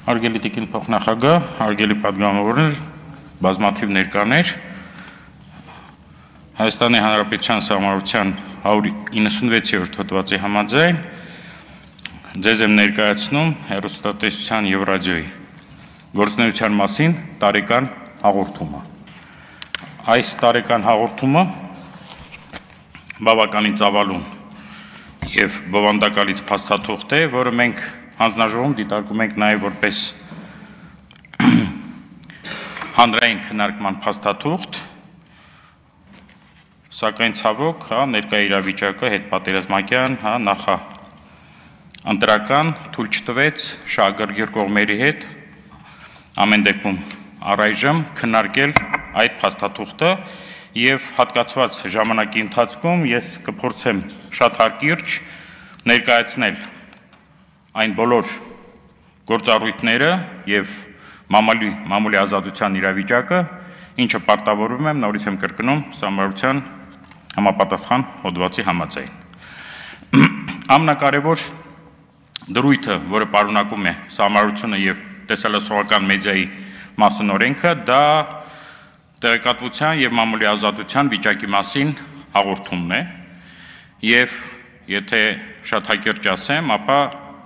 Արգելի տիկին փոխնախագահ, արգելի պատգամավորներ, բազմաթիվ ներկաներ, Հայաստանի Հանրապետության Սահմանադրության 196-րդ հոդվածի համաձայն ձեզ եմ ներկայացնում հեռուստատեսության և ռադիոյի գործունեության մասին տարեկան հաղորդումը։ Այս տարեկան հաղորդումը բավականին ծավալուն և բովանդակալից փաստաթուղթ է, որը մենք հանձնաժողովում դիտարկում ենք նաև որպես հանրային քննարկման փաստաթուղթ, սակայն ցավոք, ներկա իրավիճակը հետպատերազմական, նախաընտրական թույլ չտվեց շահագրգիռ կողմերի հետ ամեն դեպքում առայժմ քննարկել այդ փաստաթուղթը և հատկացված ժամանակի ընթացքում ես կփորձեմ շատ հակիրճ ներկայացնել այն բոլոր գործառույթները և մամուլի ազատության իրավիճակը, ինչը պարտավորվում եմ, նորից եմ կրկնում Սահմանադրության համապատասխան հոդվածի համաձայն։ Ամենակարևոր դրույթը, որը պարունակում է Սահմանադրությունը և տեսալսողական մեդիայի մասին օրենքը, դա տեղեկատվության և մամուլի ազատության վիճակի մասին հաղորդումն է և եթե շատ հակիրճ ասեմ, ապա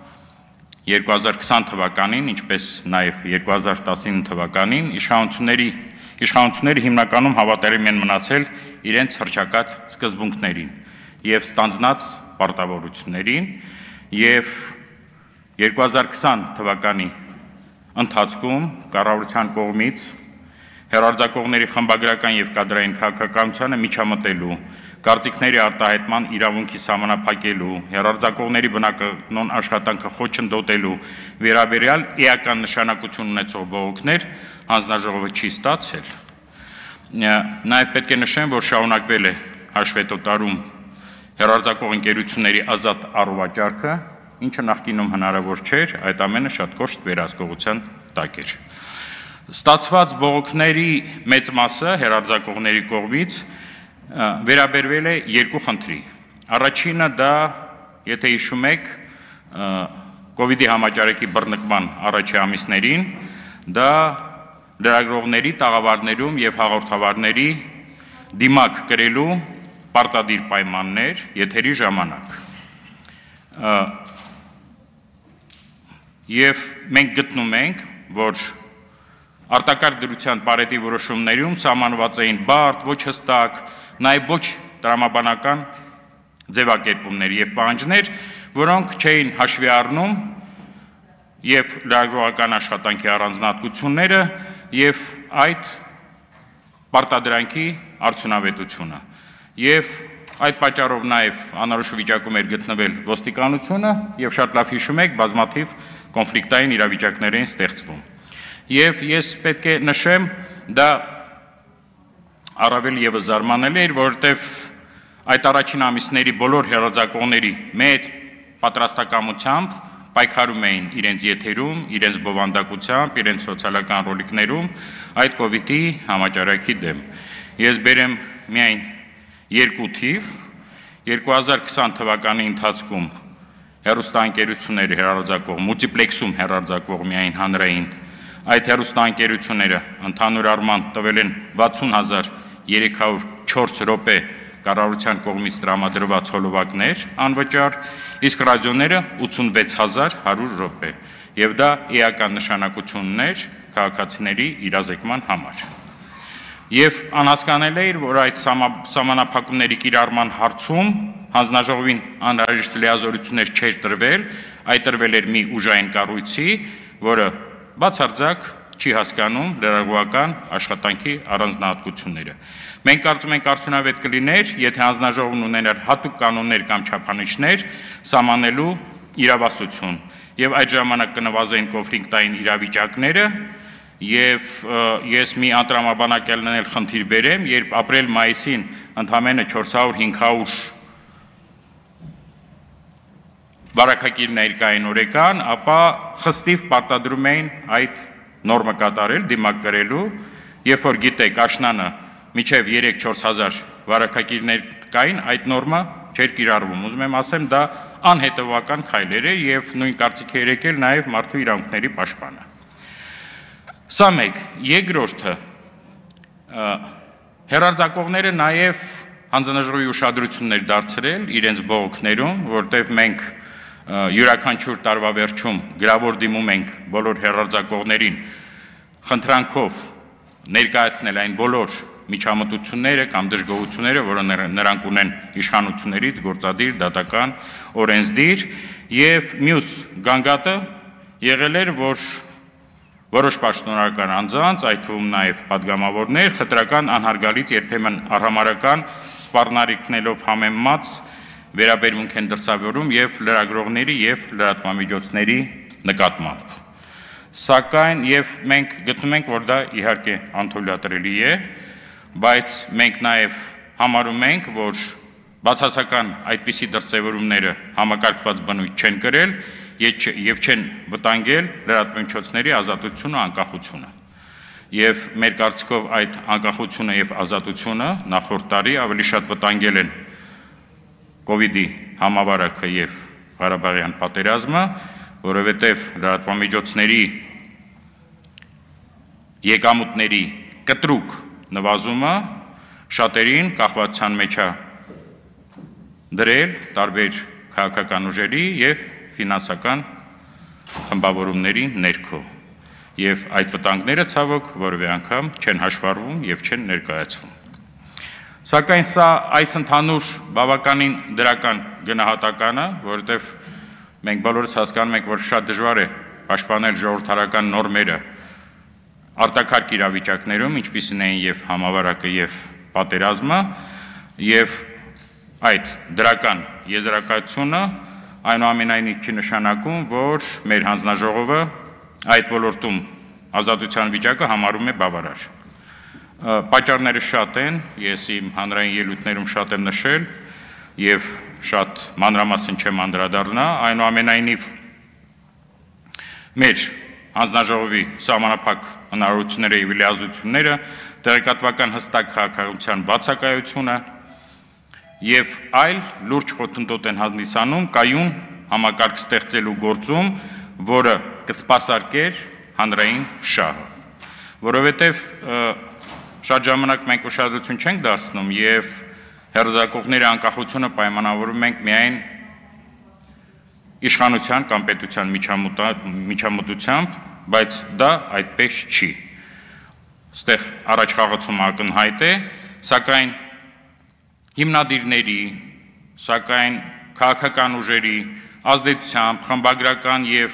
2020 թվականին, ինչպես նաև 2019 թվականին իշխանությունները հիմնականում հավատարիմ են մնացել իրենց հռչակած սկզբունքներին և ստանձնած պարտավորություններին և 2020 թվականի ընթացքում կառավարության կողմից հեռարձակողների խմբագրական և կադրային քաղաքականությանը միջամտելու, կարծիքների արտահայտման իրավունքի սահմանափակելու, հեռարձակողների բնականոն աշխատանքը խոչընդոտելու վերաբերյալ էական նշանակություն ունեցող բողոքներ հանձնաժողովը չի ստացել։ Նաև պետք է նշեմ, որ շարունակվել է հաշվետվատարում հեռարձակող ընկերությունների ազատ առուվաճառքը, ինչը նախկինում հնարավոր չէր, այդ ամենը շատ կոշտ վերահսկողության տակ էր։ Ստացված բողոքների մեծ մասը հեռարձակողների կողմից վերաբերվել է երկու խնդրի։ Առաջինը դա, եթե հիշում եք, կովիդի համաճարակի բռնկման առաջի ամիսներին, դա լրագրողների, տաղավարներում և հաղորդավարների դիմակ կրելու պարտադիր պայմաններ եթերի ժամանակ։ Եվ մենք գտնում ենք, որ արտակարգ դրության պարետի որոշումներում սահմանված էին բարդ, ոչ հստակ, նաև ոչ տրամաբանական ձևակերպումներ և պահանջներ, որոնք չէին հաշվի առնում և լրագրողական աշխատանքի առանձնահատկությունները և այդ պարտադրանքի արդյունավետությունը։ Եվ այդ պատճառով նաև անորոշ վիճակում էր գտնվել ոստիկանությունը և շատ լավ հիշում եք, բազմաթիվ կոնֆլիկտային իրավիճակներ էին ստեղծվում։ Եվ ես պետք է նշեմ, դա առավել ևս զարմանալի էր, որովհետև այդ առաջին ամիսների բոլոր հեռարձակողների մեծ պատրաստակամությամբ պայքարում էին իրենց եթերում, իրենց բովանդակությամբ, իրենց սոցիալական ռոլիկներում այդ կովիդի համաճարակի դեմ։ Ես բերեմ միայն երկու թիվ, 2020 թվականի ընթացքում հեռուստաընկերությունները հեռարձակող, մուլտիպլեքսում հեռարձակող միայն հանրային այդ հեռուստաընկերությունները ընդհանուր առմամբ տվել են 60304 րոպե կառավարության կողմից տրամադրված հոլովակներ անվճար, իսկ ռադիոները 86100 րոպե, և դա էական նշանակություն ուներ քաղաքացիների իրազեկման համար։ Եվ անհասկանալի էր, որ այդ սահմանափակումների կիրառման հարցում հանձնաժողովին անհրաժեշտ լիազորություններ չէր տրվել, այդ տրվել էր մի ուժային կառույցի, որը բացարձակ չի հասկանում լրագրողական աշխատանքի առանձնահատկությունները։ Մենք կարծում ենք արդյունավետ կլիներ, եթե հանձնաժողովն ուներ հատուկ կանոններ կամ չափանիշներ սահմանելու իրավասություն, և այդ ժամանակ կնվազեին կոնֆլիկտային իրավիճակները, և ես մի անտրամաբանական խնդիր բերեմ, երբ ապրիլ-մայիսին ընդամենը 400-500 վարակագիրներ կային օրական, ապա խստիվ պարտադրում էին այդ նորմը կատարել, դիմակ կրելու, երբ որ գիտեք աշնանը մինչև 3-4 հազար վարակագիրներ կային, այդ նորմը չէր կիրառվում։ Ուզում եմ ասեմ, դա անհետևական քայլեր է եւ նույն կարծիք է եկել նաեւ մարդու իրավունքների պաշտպանը։ Սա մեկ, երկրորդը հեռարձակողները նաեւ հանձնաժողովի ուշադրություններ դարձրել իրենց բողոքներում, որտեղ մենք յուրաքանչյուր տարվա վերջում գրավոր դիմում ենք բոլոր հեռարձակողներին խնդրանքով ներկայացնել այն բոլոր միջամտությունները կամ դժգոհությունները, որը նրանք ունեն իշխանություններից, գործադիր, դատական, օրենսդիր, եւ մյուս գանգատը եղել էր, որ որոշ պաշտոնական անձանց, այդ թվում նաեւ падգամավորներ, խտրական անհարգալից երբեմն արհամարական սպառնալիքներով համեմված վերաբերմունք են դրսևորում եւ լրագրողների եւ լրատվամիջոցների նկատմամբ։ Սակայն եւ մենք գտնում ենք, որ դա իհարկե անթույլատրելի է, բայց մենք նաեւ համարում ենք, որ բացասական այդպիսի դրսևորումները համակարգված բնույթ չեն կրել եւ չեն վտանգել լրատվամիջոցների ազատությունը, անկախությունը։ Եվ մեր կարծիքով այդ անկախությունը եւ ազատությունը նախորդ տարի ավելի շատ վտանգել են COVID-ի համավարակը եւ Ղարաբաղյան պատերազմը, որովհետեւ լրատվամիջոցների եկամուտների կտրուկ նվազումը շատերին կախվածության մեջ է դրել տարբեր քաղաքական ուժերի եւ ֆինանսական խմբավորումների ներքո։ Եվ այդ վտանգները ցավոք որևէ անգամ չեն հաշվառվում եւ չեն ներկայացվում։ Սակայն սա այս ընդհանուր բավականին դրական գնահատականը, որովհետև մենք բոլորս հասկանում ենք, որ շատ դժվար է պաշտպանել ժողովրդարական նորմերը արտակարգ իրավիճակներում, ինչպիսին էին եւ համավարակը եւ պատերազմը, եւ այդ դրական եզրակացությունը այնուամենայնիվ չի նշանակում, որ մեր հանձնաժողովը այդ ոլորտում ազատության վիճակը համարում է բավարար։ Պատճառները շատ են, ես իմ հանրային ելույթներում շատ եմ նշել եւ շատ մանրամասն չեմ անդրադառնա, այնուամենայնիվ մեր հանձնաժողովի սահմանափակ հնարավորությունները եւ լիազությունները, տեղեկատվական հստակ քաղաքականության բացակայությունը եւ այլ լուրջ խոչընդոտ են հանդիսանում կայուն համակարգ ստեղծելու գործում, որը կսպասարկեր հանրային շահը, որովհետեւ շատ ժամանակ մենք ուշադրություն չենք դարձնում եւ հեռարձակողների անկախությունը պայմանավորում ենք միայն իշխանության կամ պետության միջամտությամբ, բայց դա այդպես չի։ Այստեղ առաջխաղացումը ակնհայտ է, սակայն հիմնադիրների, սակայն քաղաքական ուժերի ազդեցությամբ, խմբագրական եւ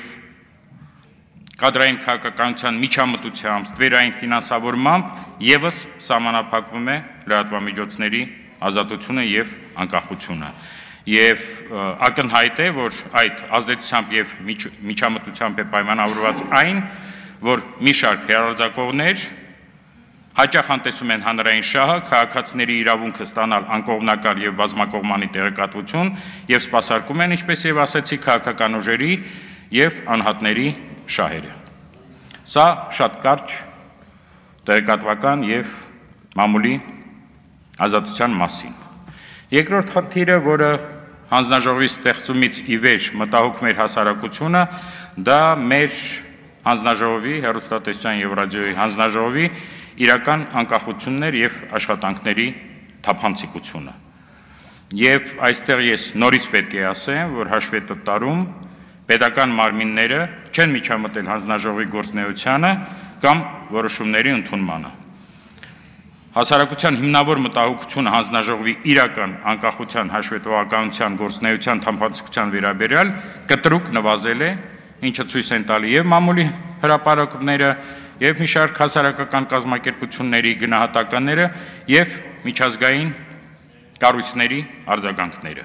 կադրային քաղաքականության միջամտությամբ, ստվերային ֆինանսավորմամբ եւս սահմանափակվում է լրատվամիջոցների ազատությունը եւ անկախությունը։ Եվ ակնհայտ է, որ այդ ազդեցությամբ եւ միջամտությամբ է պայմանավորված այն, որ մի շարք հեռարձակողներ հաճախ անտեսում են հանրային շահը, քաղաքացիների իրավունքը ստանալ անկողմնակար եւ բազմակողմանի տեղեկատվություն եւ սպասարկում են, ինչպես եւ ասեցի, քաղաքական ուժերի եւ անհատների շահերը։ Սա շատ կարճ տեղեկատվական եւ մամուլի ազատության մասին։ Երկրորդ խնդիրը, որը հանձնաժողովի ստեղծումից ի վեր մտահոգ մեր հասարակությունը, դա մեր հանձնաժողովի, հեռուստատեսության եւ ռադիոյի հանձնաժողովի իրական անկախություններ եւ աշխատանքների թափանցիկությունը։ Եվ այստեղ ես նորից պետք է ասեմ, որ հաշվետու տարում պետական մարմինները չեն միջամտել հանձնաժողովի գործունեությանը կամ որոշումների ընդունմանը։ Հասարակության հիմնավոր մտահոգությունը հանձնաժողովի իրական անկախության հաշվետվողականության գործունեության թափանցիկության վերաբերյալ կտրուկ նվազել է, ինչը ցույց են տալի եւ մամուլի հրապարակումները, եւ մի շարք հասարակական կազմակերպությունների գնահատականները եւ միջազգային կառույցների արձագանքները։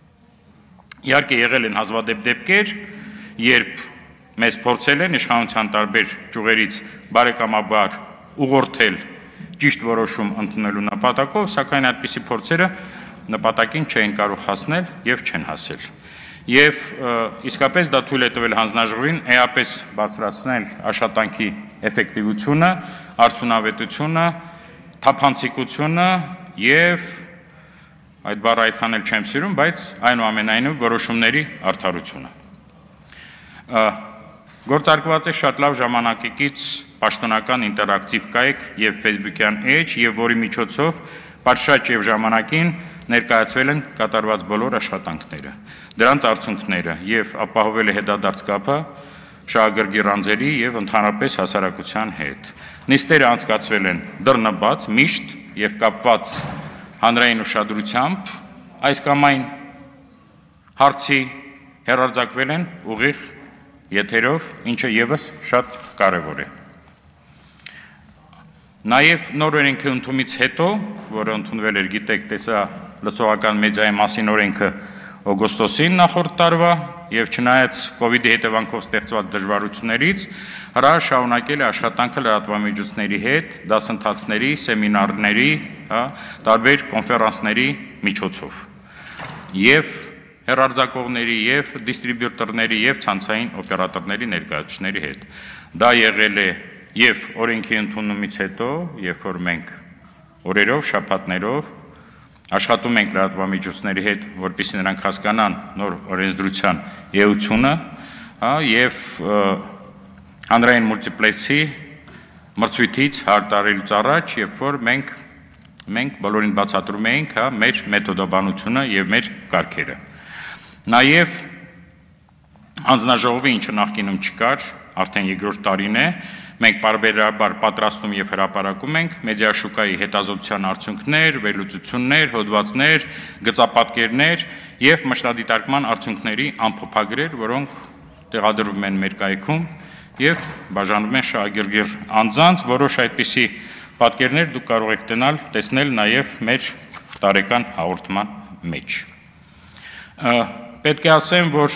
Իհարկե եղել են հազվադեպ դեպքեր, երբ մեզ փորձել են իշխանության տարբեր ճյուղերից բարեկամաբար ուղղորդել ճիշտ որոշում ընդունելու նպատակով, սակայն այդպիսի փորձերը նպատակին չեն կարող հասնել եւ չեն հասել։ Եվ իսկապես դա թույլ է տվել հանձնաժողովին էապես բարձրացնել աշխատանքի էֆեկտիվությունը, արդյունավետությունը, թափանցիկությունը եւ այդ բառը այդքան էլ չեմ սիրում, բայց այնուամենայնիվ որոշումների արդարությունը։ Գործարկված է շատ լավ ժամանակակից պաշտոնական ինտերակտիվ կայք եւ Facebook-յան էջ, եւ որի միջոցով պատշաճ եւ ժամանակին ներկայացվել են կատարված բոլոր աշխատանքները, դրանց արդյունքները եւ ապահովել է հետադարձ կապը շահագրգիռ անձերի եւ ընդհանրապես հասարակության հետ։ Նիստերը անցկացվել են դռնաբաց, միշտ եւ կապված հանրային ուշադրությամբ այս կամ այն հարցի հեռարձակվել են ուղիղ եթերով, ինչը եւս շատ կարեւոր է։ Նաեւ նոր օրենքի ընդունումից հետո, որը ընդունվել էր, գիտեք, լսողական մեդիայի մասին օրենքը օգոստոսին նախորդ տարվա եւ չնայած COVID-ի հետևանքով ստեղծված դժվարություններից, հրա շարունակել է աշխատանքը լրատվամիջոցների հետ, դասընթացների, սեմինարների, տարբեր կոնֆերանսների միջոցով եւ հեռարձակողների եւ դիստրիբյուտորների եւ ցանցային օպերատորների ներկայացուցիչների հետ։ Դա եղել է եւ օրենքի ընդունումից հետո, երբ որ մենք օրերով, շաբաթներով աշխատում ենք լրատվամիջոցների հետ, որպեսզի նրանք հասկանան նոր օրենսդրության էությունը, եւ հանրային մուլտիպլեքսի մրցույթից հարդարելուց առաջ, երբ որ մենք բոլորին բացատրում էինք մեր մեթոդաբանությունը եւ մեր կարգերը։ Նաեւ հանձնաժողովի, ինչը նախկինում չկար, արդեն երկրորդ տարին է, մենք պարբերաբար պատրաստում եւ հրապարակում ենք մեդիաշուկայի հետազոտության արդյունքներ, վերլուծություններ, հոդվածներ, գծապատկերներ եւ մշտադիտարկման արդյունքների ամփոփագրեր, որոնք տեղադրվում են մեր կայքում եւ բաժանվում են շահագրգիռ անձանց, որոշ այդպիսի պատկերներ դուք կարող եք տեսնել նաեւ մեր տարեկան հաղորդման մեջ։ Պետք է ասեմ, որ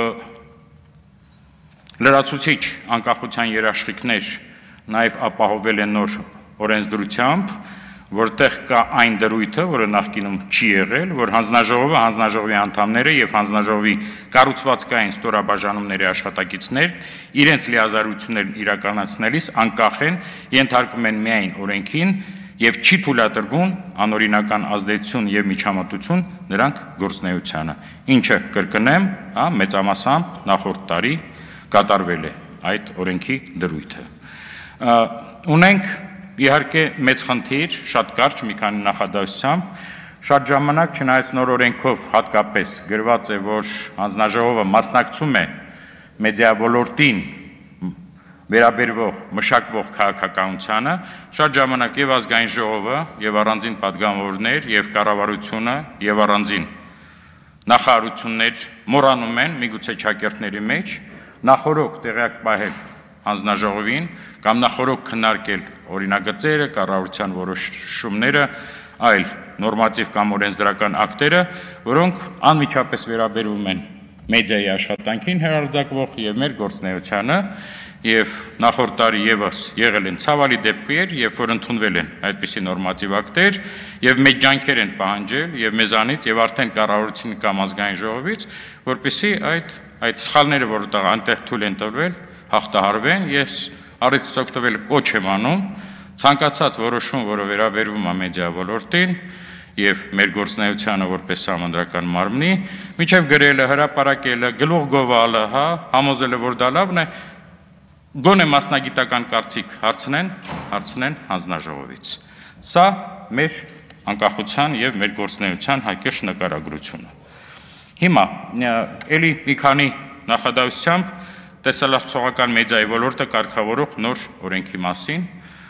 լրացուցիչ անկախության երաշխիքներ նաև ապահովել են նոր օրենսդրությամբ, որտեղ կա այն դրույթը, որը նախկինում չի եղել, որ հանձնաժողովը, հանձնաժողովի անդամները եւ հանձնաժողովի կառուցվածքային ստորաբաժանումների աշխատակիցներ իրենց լիազորություններն իրականացնելիս անկախ են, ենթարկվում են միայն օրենքին եւ չի թույլատրվում անօրինական ազդեցություն եւ միջամտություն նրանք գործնեությանը, ինչը կրկնեմ, մեծամասամբ նախորդ տարի կատարվել է այդ օրենքի դրույթը։ Ունենք իհարկե մեծ խնդիր, շատ կարճ մի քանի նախադասությամբ, շատ ժամանակ չնայած նոր օրենքով հատկապես գրված է, որ հանձնաժողովը մասնակցում է մեդիա ոլորտին վերաբերվող մշակվող քաղաքականությանը, շատ ժամանակ եւ ազգային ժողովը, եւ առանձին падգամավորներ, եւ կառավարությունը, եւ առանձին նախարարություններ մոռանում են միգուցե ճակերտների մեջ նախորոք տեղյակ պահել հանձնաժողովին կամ նախորոք քննարկել օրինագծերը, կառավարության որոշումները, այլ նորմատիվ կամ օրենսդրական ակտերը, որոնք անմիջապես վերաբերում են մեդիայի աշխատանքին հեռարձակվող եւ մեր գործնեությանը, եւ նախորդ տարի եւս եղել են ցավալի դեպքեր, երբ որ ընդունվել են այդպիսի նորմատիվ ակտեր եւ մեծ ջանքեր են պահանջել եւ մեզանից եւ արդեն կառավարությունից կամ ազգային ժողովից, որպեսզի այդ սխալները, որտեղ այնտեղ թույլ են տրվել, հաղթահարվեն։ Ես առիթից օգտվել կոչ եմ անում ցանկացած որոշում, որը վերաբերվում է մեդիա ոլորտին եւ մեր գործնեությանը որպես համանդրական մարմնի, միջև գրելը, հրապարակելը, գլուխ գովալը, համոզելը, որ դա լավն է, գոնե մասնագիտական կարծիք հարցնեն հանձնաժողովից։ Սա մեր անկախության եւ մեր գործնեության հակիրճ նկարագրությունը։ Հիմա էլի մի քանի նախադասությամբ տեսալավսողական մեդիայի ոլորտը կարգավորող նոր օրենքի մասին։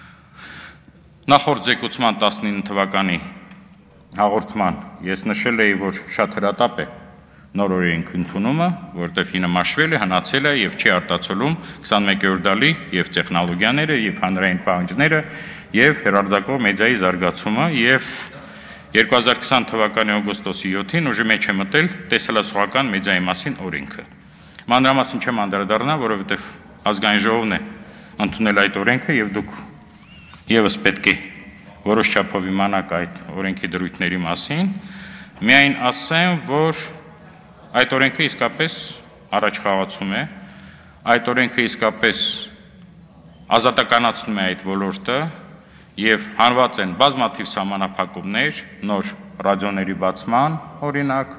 Նախորդ զեկուցման 19 թվականի հաղորդման ես նշել էի, որ շատ հրատապ է նոր օրենքի ընդունումը, որտեղ հինը մաշվել է, հնացել է եւ չի արտացոլում 21-րդ դալի եւ տեխնոլոգիաները եւ հանրային պահանջները եւ հեռարձակող մեդիայի զարգացումը եւ 2020 թվականի օգոստոսի 7-ին ուժի մեջ է մտել տեսալասողական մեդիայի մասին օրենքը։ Մանրամասն չեմ անդրադառնա, որովհետեւ ազգային ժողովն է ընդունել այդ օրենքը եւ դուք եւս պետք է որոշ չափով իմանաք այդ օրենքի դրույթների մասին։ Միայն ասեմ, որ այդ օրենքը իսկապես առաջխաղացում է, այդ օրենքը իսկապես ազատականացնում է այդ ոլորտը եւ հանված են բազմաթիվ սահմանափակումներ, նոր ռադիոների բացման օրինակ,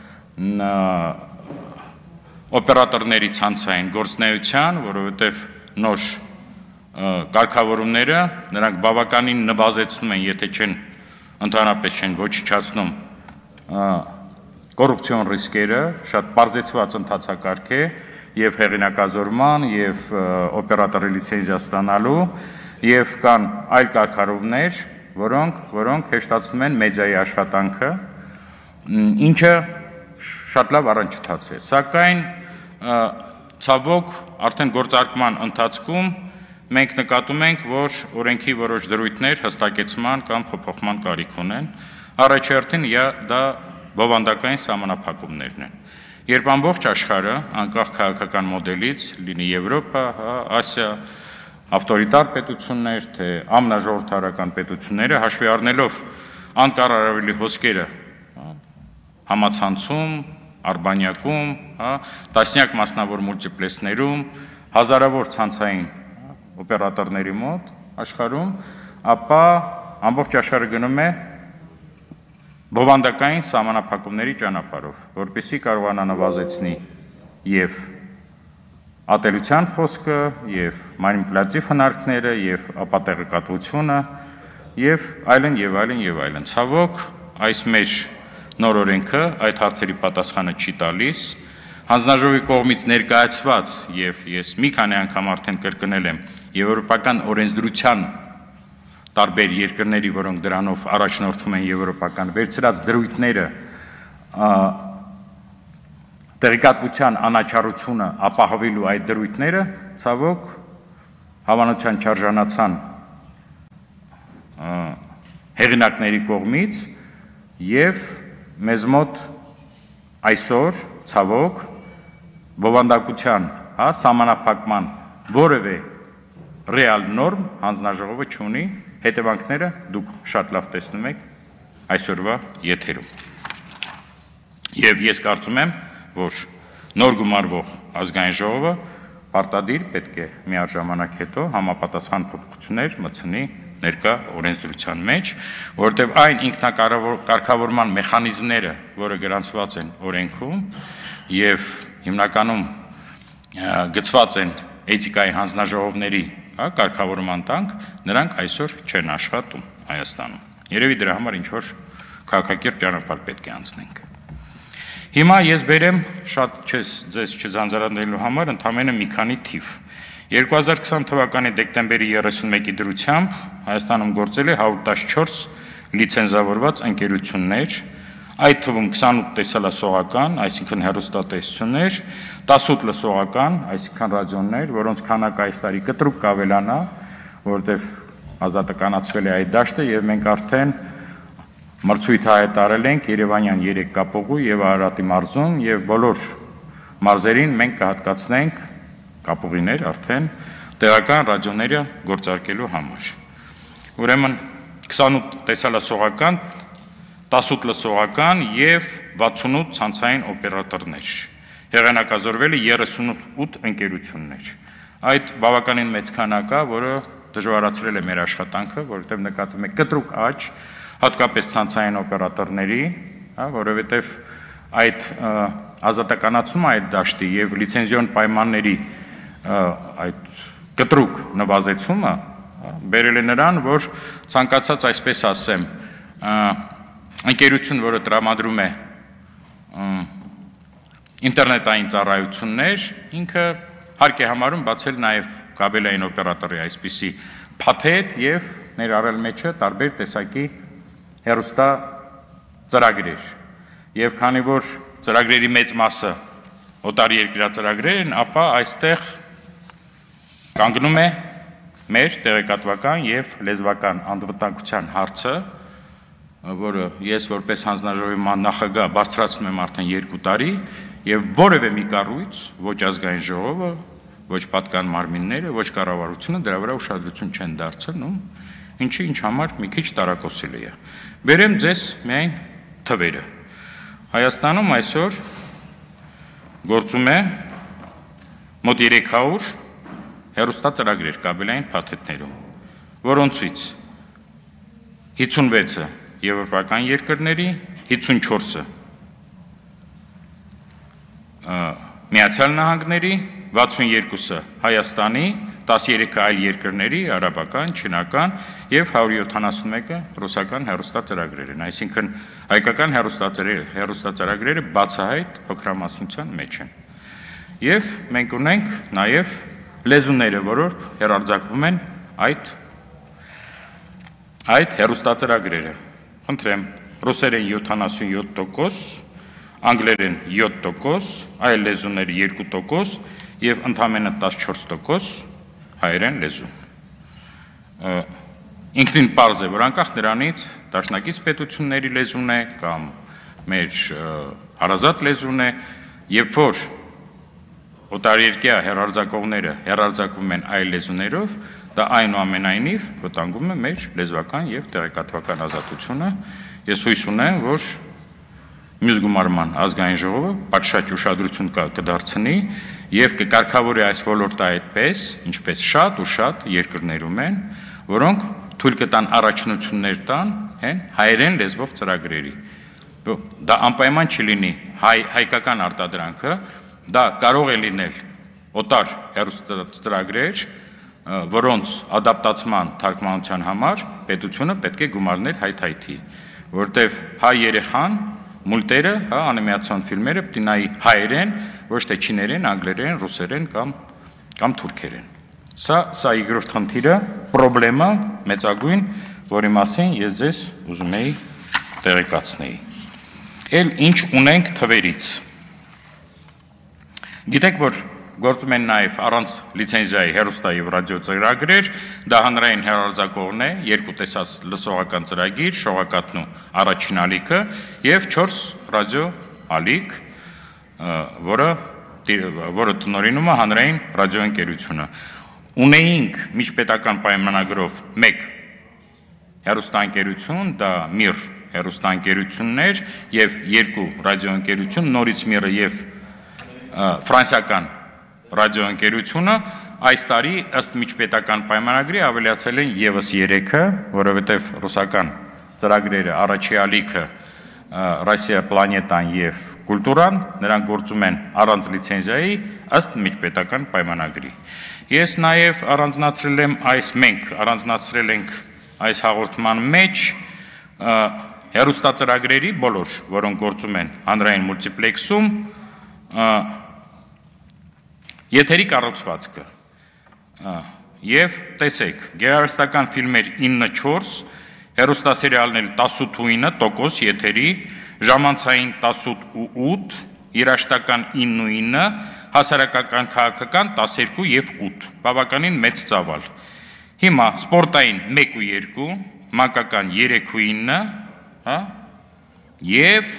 օպերատորների ցանցային գործնեայության, որովհետև նոր կարգավորումները նրանք բավականին նվազեցնում են, եթե չեն ընդհանրապես չեն ոչնչացնում կոռուպցիոն ռիսկերը, շատ բարձեցված ընթացակարգ է եւ հեղինակազորման եւ օպերատորի լիցենզիա ստանալու եւ կան այլ կարգավորումներ, որոնք հեշտացնում են մեդիայի աշխատանքը, ինչը շատ լավ առանջթաց է, սակայն ցավոք արդեն գործարկման ընթացքում մենք նկատում ենք, որ օրենքի որոշ դրույթներ հստակեցման կամ փոփոխման կարիք ունեն, առաջերտին դա բովանդակային սահմանափակումներն են։ Երբ ամբողջ աշխարհը, անկախ քաղաքական մոդելից, լինի Եվրոպա, Ասիա, ավտորիտար պետություններ, թե ամենաժողովրդարական պետությունները, հաշվի առնելով անկառավարելի հոսքերը համացանցում, Արբանյակում, տասնյակ մասնավոր մուլտիպլեքսներում, հազարավոր ցանցային օպերատորների մոտ աշխարհում, ապա ամբողջ աշխարհը գնում է բովանդակային սահմանափակումների ճանապարհով, որպեսզի կարողանա նվազեցնի եւ ատելության խոսքը, եւ մանիպուլյատիվ հնարքները, եւ ապատեղեկատվությունը, եւ այլն եւ այլն եւ այլն։ Ցավոք, այս մեր նոր օրենքը այդ հարցերի պատասխանը չի տալիս։ Հանձնաժողովի կողմից ներկայացված եւ ես մի քանի անգամ արդեն կրկնել եմ եվրոպական օրենսդրության տարբեր երկրների, որոնք դրանով առաջնորդվում են եվրոպական վերցրած դրույթները տեղեկատվության անաչառությունը ապահովելու այդ դրույթները ցավոք հավանության չարժանացան հեղինակների կողմից եւ մեզ մոտ այսօր ցավոք բովանդակության սահմանափակման որևէ ռեալ նորմ հանձնաժողովը չունի, հետևանքները դուք շատ լավ տեսնում եք այսօրվա եթերում։ Եվ ես կարծում եմ, որ նոր գումարվող ազգային ժողովը պարտադիր պետք է միառժամանակ հետո համապատասխան փոփոխություններ մտցնի ներկա օրենսդրության մեջ, որտեղ այն ինքնակարգավորման մեխանիզմները, որը գրանցված են օրենքում եւ հիմնականում գծված են էթիկայի հանձնաժողովների կարգավորման տանք, նրանք այսօր չեն աշխատում Հայաստանում։ Երևի դրա համար ինչ-որ քաղաքակիրթ ճանապարհ պետք է անցնենք։ Հիմա ես բերեմ շատ ձեզ չձանձրանալու համար ընդամենը մի քանի թիվ։ 2020 թվականի դեկտեմբերի 31-ի դրությամբ Հայաստանում գործել է 114 լիցենզավորված ընկերություններ, այդ թվում 28 տեսալասողական, այսինքն հեռուստատեսություններ, 18 լսողական, այսինքն ռադիոներ, որոնց քանակը այս տարի կտրուկ կավելանա, որովհետև ազատականացվել է այդ դաշտը եւ մենք արդեն մրցույթ հայտարարել ենք Երևանյան 3 կապողու եւ Արարատի մարզում եւ բոլոր մարզերին մենք կհատկացնենք կապողիներ արդեն տեղական ռադիոները գործարկելու համար։ Ուրեմն 28 տեսալասողական, 18 լսողական եւ 68 ցանցային օպերատորներ։ Հեղինակազորվել է 38 ընկերություններ։ Այդ բավականին մեծ քանակ է, որը դժվարացրել է մեր աշխատանքը, որովհետեւ նկատվում է կտրուկ աճ, հատկապես ցանցային օպերատորների, որովհետեւ այդ ազատականացումը այդ դաշտի եւ լիցենզիոն պայմանների այդ կտրուկ նվազեցումը բերել է նրան, որ ցանկացած այսպես ասեմ, ընկերություն, որը տրամադրում է ինտերնետային ծառայություններ, ինքը հարկ է համարում բացել նաև կաբելային օպերատորի այսպիսի փաթեթ եւ ներառել մեջը տարբեր տեսակի հեռուստա ծրագրեր։ Եվ քանի որ ծրագրերի մեծ մասը օտար երկրյա ծրագրեր են, ապա այստեղ կանգնում է մեր տեղեկատվական եւ լեզվական անվտանգության հարցը, որը ես որպես հանձնաժողովի նախագահ բարձրացնում եմ արդեն 2 տարի եւ որևէ մի կառույց, ոչ ազգային ժողովը, ոչ պատկան մարմինները, ոչ կառավարությունը դրա վրա ուշադրություն չեն դարձնում, ինչի ինչ համար մի քիչ տարակոսելի է։ Բերեմ ձեզ միայն թվերը։ Հայաստանում այսօր գործում է մոտ 300 հեռուստածրագրեր կաբելային փաթեթներում, որոնցից 56-ը եվրոպական երկրների, 54-ը Միացյալ Նահանգների, 62-ը Հայաստանի, 13 այլ երկրների, արաբական, չինական եւ 171-ը ռուսական հեռուստածրագրեր են, այսինքն հայկական հեռուստածրագրերը բացահայտ փոքրամասնության մեջ են։ Եվ մենք ունենք նաեւ լեզուները, որով հեռարձակվում են այդ հեռուստածրագրերը։ Խնդրեմ, ռուսերեն 77%, անգլերեն 7%, այլ լեզուներ 2% եւ ընդամենը 14% հայերեն լեզու։ Ինքնին պարզ է, որ անկախ նրանից դաշնակից պետությունների լեզուն է կամ մեր հարազատ լեզուն է, երբ որ օտարերկրյա հեռարձակողները հեռարձակվում են այլ լեզուներով, դա այնուամենայնիվ վտանգում է մեր լեզվական եւ տեղեկատվական ազատությունը։ Ես հույս ունեմ, որ մյուս գումարման ազգային ժողովը պատշաճ ուշադրություն կդարձնի եւ կկարգավորի այս ոլորտը այդպես, ինչպես շատ ու շատ երկրներում են, որոնք թույլ կտան առաջնություններ տան հայերեն լեզվով ծրագրերի։ Դա անպայման չլինի հայկական արտադրանքը, դա կարող է լինել օտար հեռուստածրագրեր, որոնց ադապտացման թարգմանության համար պետությունը պետք է գումարներ հայթայթի, որտեղ հայ երեխան մուլտերը, անիմացիոն ֆիլմերը պետք է նայի հայերեն, ոչ թե չիներեն, անգլերեն, ռուսերեն կամ թուրքերեն։ Սա երկրորդ խնդիրը, պրոբլեմը մեծագույն, որի մասին ես ձեզ ուզում էի տեղեկացնել։ Էլ ինչ ունենք թվերից։ Գիտեք, որ գործում են նաև առանց լիցենզիայի հեռուստա եւ ռադիո ծրագրեր, դա հանրային հեռարձակողն է, երկու տեսած լսողական ծրագիր, շողակաթն ու առաջին ալիքը եւ 4 ռադիո ալիք, որը տնօրինում է հանրային ռադիոընկերությունը։ Ունեինք միջպետական պայմանագրով 1 հեռուստաընկերություն, դա Միր հեռուստաընկերություններ եւ 2 ռադիոընկերություն, նորից Միրը եւ ֆրանսիական ռադիոընկերությունը այս տարի ըստ միջպետական պայմանագրի ավելացել են եւս 3-ը, որովհետեւ ռուսական ծրագրերը առաջի ալիքը Ռոսիա պլանետան եւ կուլտուրան, նրանք գործում են առանց լիցենզիայի ըստ միջպետական պայմանագրի։ Ես նաեւ մենք առանձնացրել ենք այս հաղորդման մեջ հեռուստածրագրերի բոլոր, որոնք գործում են հանրային մուլտիպլեքսում, եթերի կառուցվածքը եւ տեսեք, գեղարվեստական ֆիլմեր 9-4, հեռուստասերիալներ 18% եթերի, ժամանցային 18, երաժշտական 9, հասարակական քաղաքական 12 եւ 8, բավականին մեծ ծավալ։ Հիմա սպորտային 1 ու 2, մանկական 3 ու 9, եւ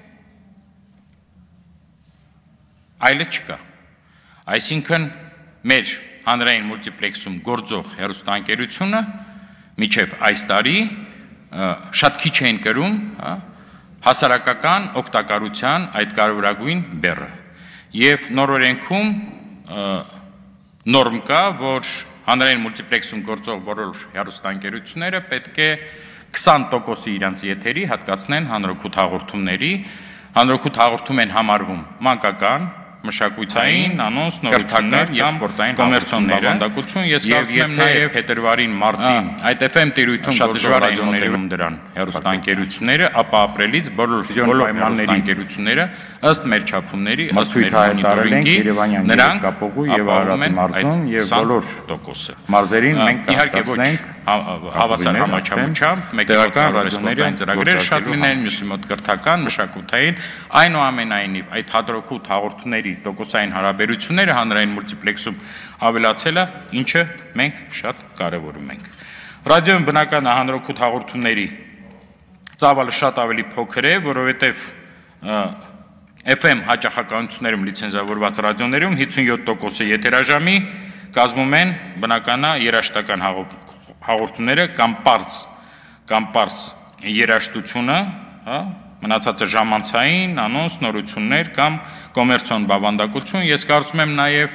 այլը չկա։ Այսինքն մեր հանրային մուլտիպլեքսում գործող հեռուստաընկերությունը միջև այս տարի շատ քիչ էին կրում հասարակական օգտակարության այդ կարևորագույն բեռը։ Եւ նոր օրենքում նորմ կա, որ հանրային մուլտիպլեքսում գործող բոլոր հեռուստաընկերությունները պետք է 20% իրենց եթերի հատկացնեն հանրօգուտ հաղորդումների, հանրօգուտ հաղորդում են համարվում մանկական, մշակութային, անոնց նորություններ եւ սպորտային կոմերցիոն բավանդակություն, ես կարծում եմ նաեւ փետրվարին, մարտին այդ FM տիրույթում գործող ռադիոներում դրան հեռուստաընկերությունները, ապա ապրիլից բոլոր պայմանների ընկերությունները ըստ մեր չափումների, ըստ մեր մոնիտորինգի, նրանք կապողու եւ Արարատի մարզում եւ բոլոր մարզերին մենք կհատկացնենք հավասար համաչափությամբ մեկական ռադիոների ծրագրերը շատ լինեն, մյուսի մոտ կրթական, մշակութային, այնուամենայնիվ այդ հադրօգուտ հաղորդումների տոկոսային հարաբերությունները հանրային մուլտիպլեքսում ավելացելը, ինչը մենք շատ կարևորում ենք։ Ռադիոյում բնական հանրօգուտ հաղորդումների ծավալը շատ ավելի փոքր է, որովհետև FM հաճախականություններում լիցենզավորված ռադիոներում 57%-ը եթերաժամի կազմում են բնականը երաժշտական հաղորդումները կամ պարզ երաժշտությունը, մնացածը ժամանցային, անոնց, նորություններ կամ կոմերցիոն բավանդակություն։ Ես կարծում եմ նաև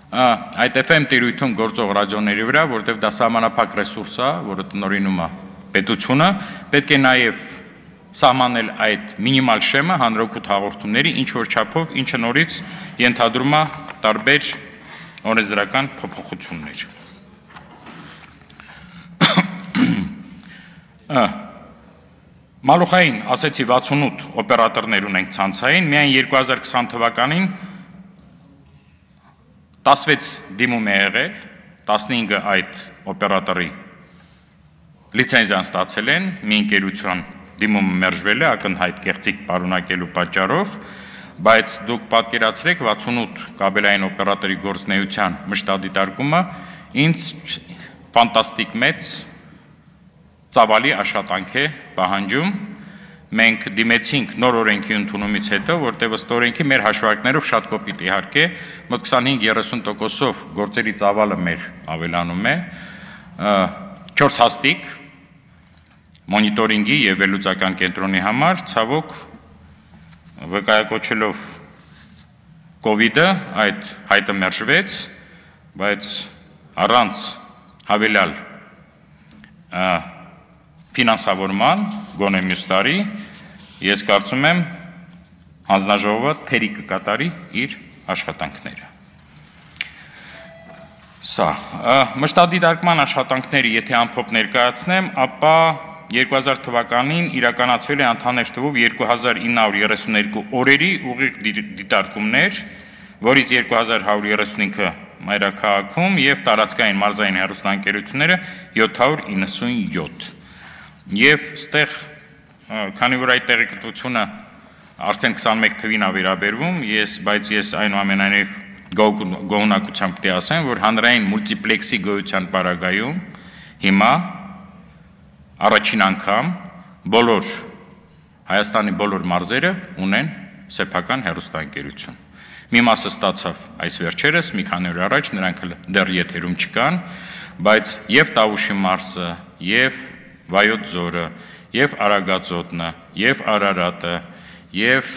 այդ FM տիրույթում գործող ռադիոների վրա, որտեղ դա սահմանափակ ռեսուրս է, որը տնօրինում է պետությունը պետք է նաև սահմանել այդ մինիմալ շեմը հանրօգուտ հաղորդումների, ինչ որ չափով, ինչը նորից ենթադրում է տարբեր օրենսդրական փոփոխություններ։ Մալուխային ասեցի 68 օպերատորներ ունենք ցանցային, միայն 2020 թվականին 16 դիմում է եղել, 15-ը այդ օպերատորի լիցենզիան ստացել են, մի ընկերության դիմումը մերժվել է ակնհայտ կեղծիք պարունակելու պատճառով, բայց դուք պատկերացրեք 68 կաբելային օպերատորի գործունեության մշտադիտարկումը ինձ ֆանտաստիկ մեծ ծավալի աշխատանք է պահանջում։ Մենք դիմեցինք նոր օրենքի ընդունումից հետո, որտեղ ըստ օրենքի մեր հաշվարկներով շատ կոպիտ իհարկե, մոտ 25-30%-ով գործերի ծավալը մեր ավելանում է, 4 հաստիկ մոնիտորինգի եւ վերլուծական կենտրոնի համար, ցավոք վկայակոչելով COVID-ը այդ հայտը մերժվեց, բայց առանց հավելյալ ֆինանսավորման գոնե մյուս տարի ես կարծում եմ հանձնաժողովը թերի կկատարի իր աշխատանքները։ Սա մշտադիտարկման աշխատանքները եթե ամփոփ ներկայացնեմ, ապա 2000 թվականին իրականացվել է ընդհանուր թվով 2932 օրերի ուղիղ դիտարկումներ, որից 2135-ը մայրաքաղաքում եւ տարածքային մարզային հեռուստաընկերությունները 797 Եվ ստեղ, քանի որ այդ տեղեկատվությունը արդեն 21 թվին է վերաբերվում, բայց ես այնուամենայնիվ գոհունակությամբ պետք է ասեմ, որ հանրային մուլտիպլեքսի գոյության պարագայում հիմա առաջին անգամ բոլոր Հայաստանի բոլոր մարզերը ունեն սեփական հեռուստաընկերություն։ Մի մասը ստացավ այս վերջերս, մի քանի օր առաջ, նրանք դեռ եթերում չկան, բայց եւ Տավուշի մարզը, եւ Վայոց ձորը, եւ Արագածոտնը, եւ Արարատը, եւ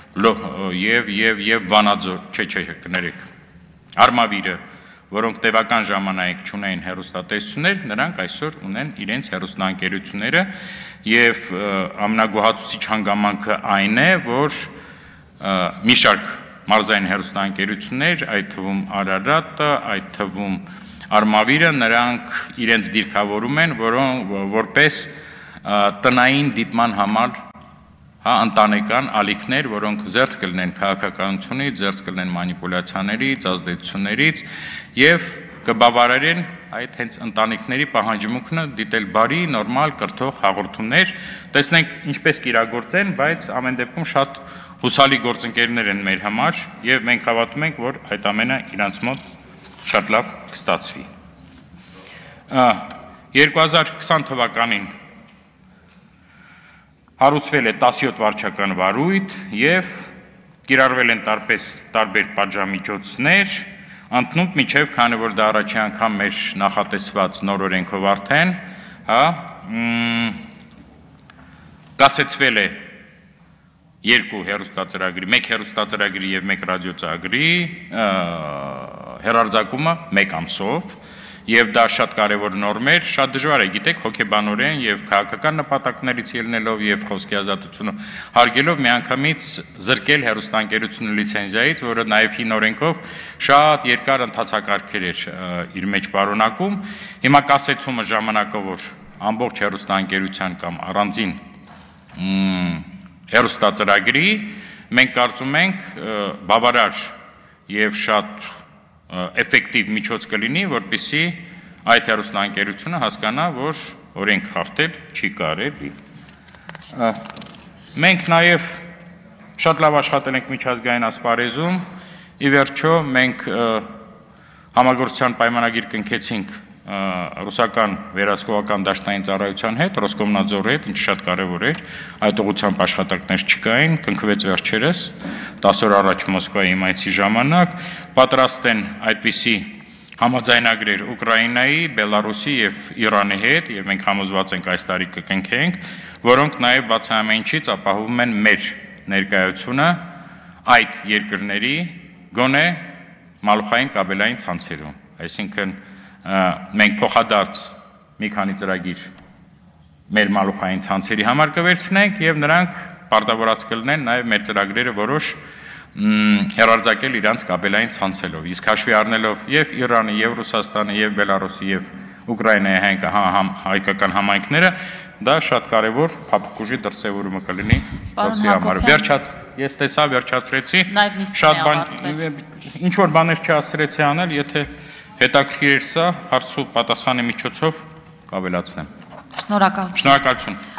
Վանաձոր, կներեք, Արմավիրը, որոնք տևական ժամանակ չունեին հեռուստատեսություններ, նրանք այսօր ունեն իրենց հեռուստաընկերությունները եւ ամենագոհացուցիչ հանգամանքը այն է, որ մի շարք մարզային հեռուստաընկերություններ, այդ թվում Արարատը, այդ թվում Արմավիրը նրանք իրենց դիրքավորում են, որպես տնային դիտման համար ընտանեկան ալիքներ, որոնք զերծ կլինեն քաղաքականությունից, զերծ կլինեն մանիպուլյացիաներից, ազդեցություններից եւ կբավարարեն այդ հենց ընտանիքների պահանջմունքը դիտել բարի, նորմալ, կրթող հաղորդումներ, տեսնենք ինչպես կիրագործեն, բայց ամեն դեպքում շատ հուսալի գործընկերներ են մեր համար եւ մենք հավատում ենք, որ այդ ամենը իրանց մոտ շատ լավ կստացվի։ 2020 թվականին հարուցվել է 17 վարչական վարույթ եւ կիրառվել են տարբեր պատժամիջոցներ, ընդնուք միջև, քանի որ դա առաջի անգամ մեր նախատեսված նոր օրենքով արդեն, կասեցվել է երկու հեռուստածրագրի, մեկ հեռուստածրագրի եւ մեկ ռադիոծրագրի հեռարձակումը մեկ ամսով եւ դա շատ կարեւոր նորմ էր, շատ դժվար է, գիտեք, հոգեբանորեն եւ քաղաքական նպատակներից ելնելով եւ խոսքի ազատությունը հարգելով միանգամից զրկել հեռուստաընկերությունը լիցենզիայից, որը նաեւ հին օրենքով շատ երկար ընթացակարգեր էր իր մեջ պարունակում։ Հիմա կասեցումը ժամանակավոր ամբողջ հեռուստաընկերության կամ առանձին հեռուստածրագրի մենք կարծում ենք բավարար եւ շատ էֆեկտիվ միջոց կլինի, որպեսզի այդ հեռուստաընկերությունը հասկանա, որ օրենք խախտել չի կարելի։ Մենք նաեւ շատ լավ աշխատել ենք միջազգային ասպարեզում, ի վերջո մենք համագործակցության պայմանագիր կնքեցինք ռուսական վերահսկողական դաշտային ծառայության հետ, Ռոսկոմնadzor-ի հետ, ինչը շատ կարևոր էր, այդ ուղղությամբ աշխատանքներ չկային, կնքվեց վերջերս, 10 օր առաջ Մոսկվայի իմացի ժամանակ, պատրաստ են այդպիսի համաձայնագրեր Ուկրաինայի, Բելարուսի եւ Իրանի հետ, եւ մենք համոզված ենք այս տարի կկնքենք, որոնք նաեւ բացի ամենից ապահովում են մեր ներկայությունը այդ երկրների գոնե մալուխային կաբելային ցանցերում, այսինքն մենք փոխադարձ մի քանի ծրագիր մեր մալուխային ցանցերի համար կվերցնենք եւ նրանք պարտավորած կլինեն նաեւ մեր ծրագրերը որոշ հերարձակել իրանց կաբելային ցանցերով։ Իսկ հաշվի առնելով եւ Իրանը, եւ Ռուսաստանը, եւ Բելարուսի, եւ Ուկրաինայի հայկական համայնքները, դա շատ կարեւոր փափուկ ուժի դրսեւորումը կլինի Ռուսի համար։ Ես տեսա, վերջացրեցի, շատ բան, ինչ որ բաներ չհասցրեցի անել, եթե հետաքրքիր էր սա, հարցու պատասխանի միջոցով կավելացնեմ։ Շնորհակալություն։ Շնորհակալություն։